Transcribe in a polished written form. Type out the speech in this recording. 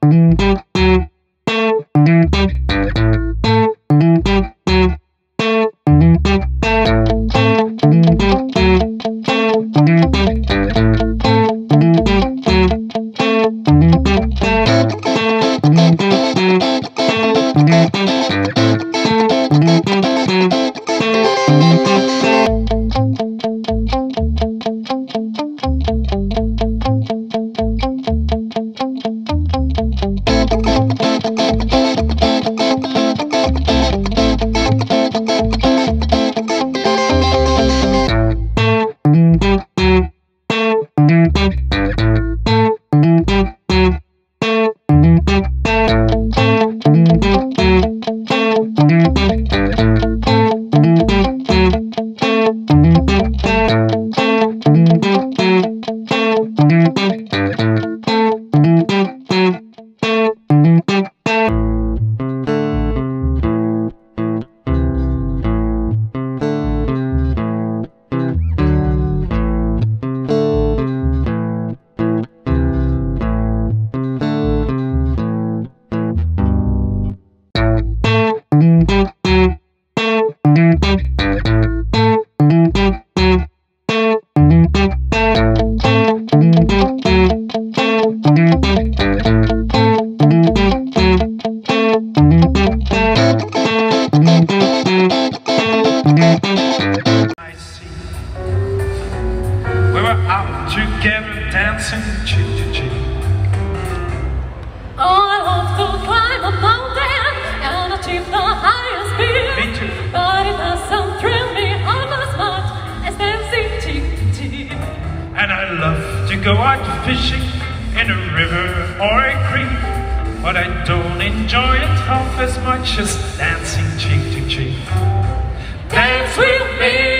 Together dancing cheek to cheek. Oh, I love to climb a mountain and achieve the highest peak. Me too. But it doesn't thrill me half as much as dancing cheek to cheek. And I love to go out fishing in a river or a creek, but I don't enjoy it half as much as dancing cheek to cheek. Dance with me.